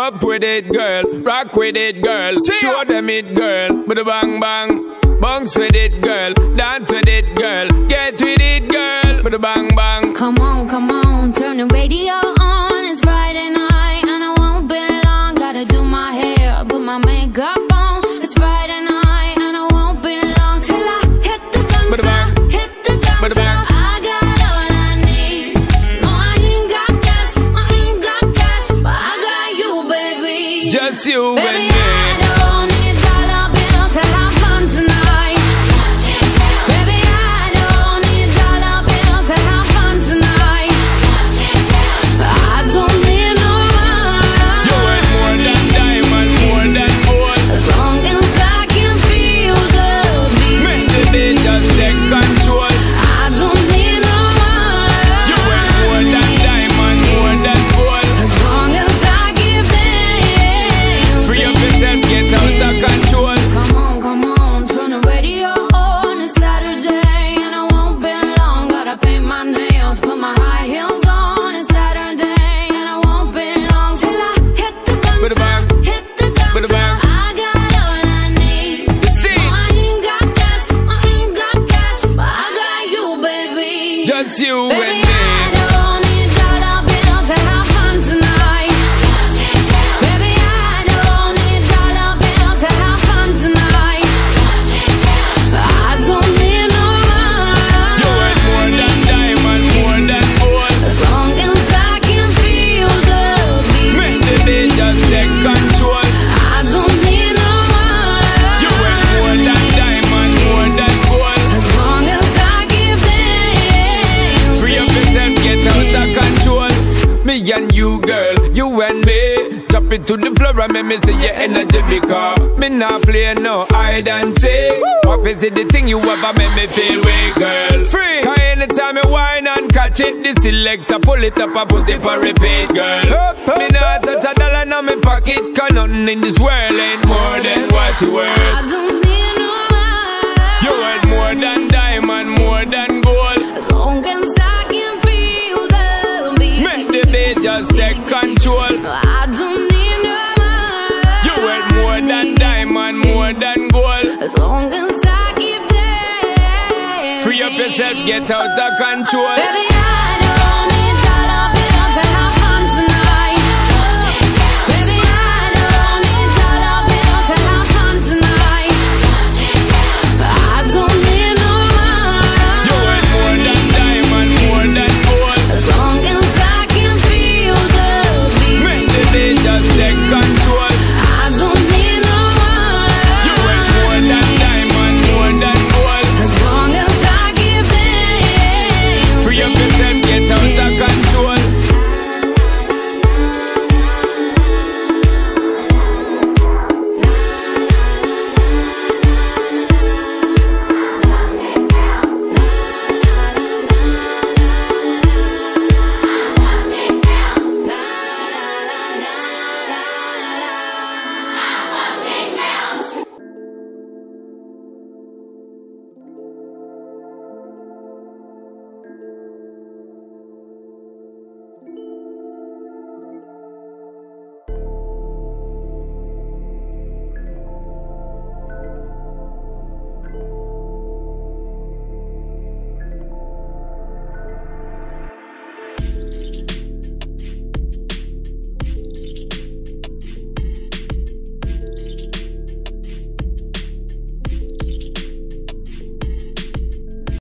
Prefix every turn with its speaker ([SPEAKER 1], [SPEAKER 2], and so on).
[SPEAKER 1] Up with it, girl. Rock with it, girl. Show them it, girl. With a bang bang. Bounce with it, girl. Dance with it, girl. Get with it, girl. With a bang bang.
[SPEAKER 2] Come on, turn the radio on. It's Friday night and I won't be long. Gotta do my hair, put my makeup on. It's Friday night and I won't be long till I hit the dance floor, hit the dance floor. I got all I need. No, I ain't got cash, but I got you, baby.
[SPEAKER 1] Just you
[SPEAKER 2] baby,
[SPEAKER 1] and me.
[SPEAKER 2] I don't need dollar bills to have fun tonight. Baby, I don't need dollar bills to have fun tonight. I don't need no money.
[SPEAKER 1] You ain't more than diamond, more than gold.
[SPEAKER 2] As long as I can feel the beat.
[SPEAKER 1] Make the beat just take control.
[SPEAKER 2] I don't need no money.
[SPEAKER 1] You ain't more than diamond, more than gold.
[SPEAKER 2] As long as I keep dancing.
[SPEAKER 1] Free up yourself, get out of control.
[SPEAKER 2] Come on, turn the radio on. It's Saturday and I won't be long. Gotta paint my nails, put my high heels on. It's Saturday and I won't be long till I hit the dance floor, hit the dance floor. I got all I need.
[SPEAKER 1] See,
[SPEAKER 2] I ain't got cash, but I got you, baby.
[SPEAKER 1] just you
[SPEAKER 2] Baby,
[SPEAKER 1] and me.
[SPEAKER 2] I don't need dollar bills to have fun tonight. Baby, I don't need dollar bills to have fun tonight. I don't need no
[SPEAKER 1] You ain't more
[SPEAKER 2] money.
[SPEAKER 1] than diamond, more than gold.
[SPEAKER 2] As long as I can feel the beat.
[SPEAKER 1] Make the beat just take control.
[SPEAKER 2] I don't need no
[SPEAKER 1] You ain't more
[SPEAKER 2] money.
[SPEAKER 1] than diamond, more than gold.
[SPEAKER 2] As long as I keep dancing.
[SPEAKER 1] Free up yourself, get out of control. Me and you, girl, you and me. Drop it to the floor and make me see your energy because me not play no hide and seek. What is it the thing you ever make me feel weak, girl? Free. Cause anytime you whine and catch it, the selector pull it up and put it for repeat, girl. Me not touch a dollar in my pocket, cause nothing in this world ain't more than what you worth.
[SPEAKER 2] I don't need no money.
[SPEAKER 1] You worth more than diamond, more than gold.
[SPEAKER 2] As long as I can feel the beat.
[SPEAKER 1] Make the beat just take control.
[SPEAKER 2] I don't need no money.
[SPEAKER 1] You worth more than diamond, more than gold.
[SPEAKER 2] As long as I keep dancing.
[SPEAKER 1] Free up yourself, get out of control.
[SPEAKER 2] Baby, I don't need